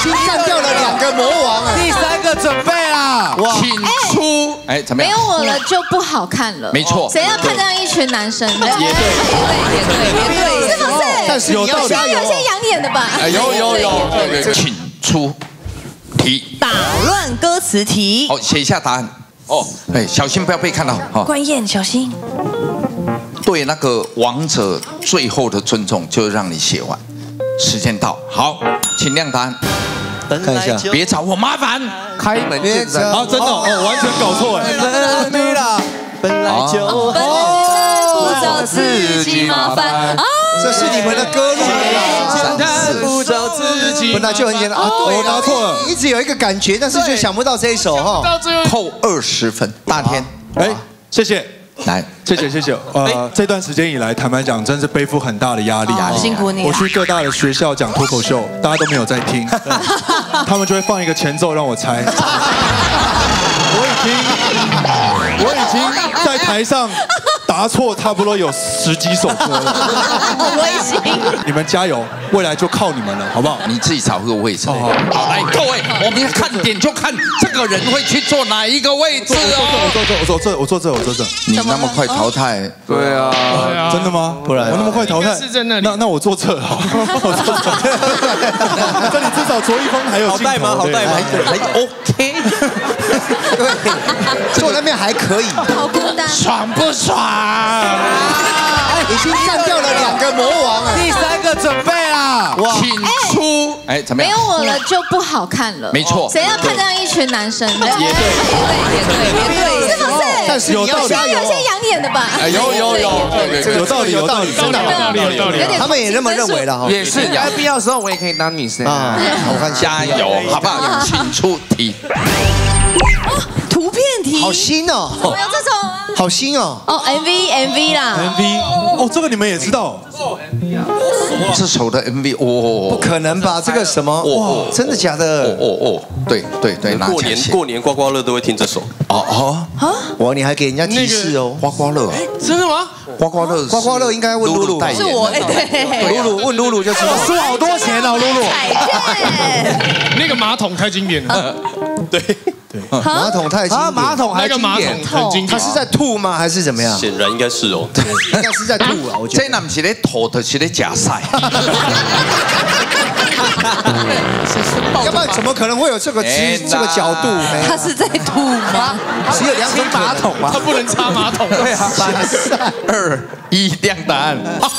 经干掉了2个魔王啊！ 第3个准备啦， 请出。哎，怎么样？ 没有我了就不好看了。 没错。 谁要看这样一群男生？也对，是不是？ 但是你要加油。 有些养眼的吧？ 有，请出题。 打乱歌词题。 好，写一下答案。哦，哎，小心不要被看到。好， 关燕小心。 对那个王者最后的尊重，就让你写完。时间到，好，请亮答案。 看一下， 别找我麻烦。开门见山。 啊，真的哦，完全搞错哎。 对啦， 本来就不找自己麻烦。 这是你们的歌路不找自己， 本来就很简单啊。对， 我答错了， 一直有一个感觉，但是就想不到这一首哈。 扣20分，大天。 哎，谢谢。 来， 谢谢。这段时间以来，坦白讲，真是背负很大的压力。 辛苦你了。 我去各大的学校讲脱口秀，大家都没有在听，他们就会放一个前奏让我猜。我已经在台上答错差不多有10几首歌了。 好危险！ 你们加油，未来就靠你们了，好不好？ 你自己找个位置。好，来，各位，我们看点就看这个人会去坐哪一个位置哦。 我坐这。 你那么快淘汰？ 对啊， 真的吗？不然我那么快淘汰？ 是在那里。 那我坐这好，我坐这。这里至少卓一峰还有镜头， 好带吗？ 还 OK。 对，坐那边还可以。 好孤单。 爽不爽？ 已经干掉了2个魔王啊！ 第3个准备啦， 请出。哎，怎么样？ 没有我了就不好看了。 没错。 谁要看这样一群男生？也对，是不是？ 但是你要加油。 有些养眼的吧？ 有道理， 真的有道理。他们也那么认为了哈。 也是，有必要的时候我也可以当女生啊。 我看加油，好不好？请出题。 图片题。 好新哦。 有这种。 好新哦。 哦 ，MV 啦。 MV 哦，这个你们也知道。 这首的 MV 哦， 不可能吧？这个什么？哇，真的假的？ 对， 过年刮刮乐都会听这首。 哇，你还给人家提示哦。 刮刮乐， 真的吗？ 刮刮乐应该问露露代言。 是我对。 露露问露露就知道。 输好多钱哦，露露。 那个马桶太经典了。 对。 马桶太经典。 马桶还那个马桶很经典。 他是在吐吗？还是怎么样？ 显然应该是哦。 应该是在吐啊，我觉得。 这那不是在吐，就是在假赛。 要不然怎么可能会有这个角度？ 他是在吐吗？ 只有2种马桶吗？ 他不能插马桶。 对啊，3、2、1，亮答案。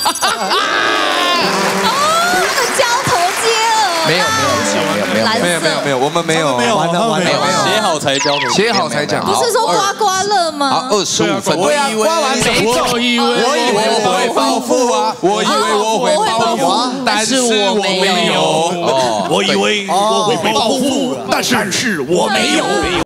交头接耳。 没有，我们没有， 完了， 写好才交头， 写好才讲。 不是说刮刮乐吗？ 好，25分。 对啊，刮完没中。 我以为我会暴富啊，我以为我会暴富，但是我没有。 我以为我会暴富，但是我没有。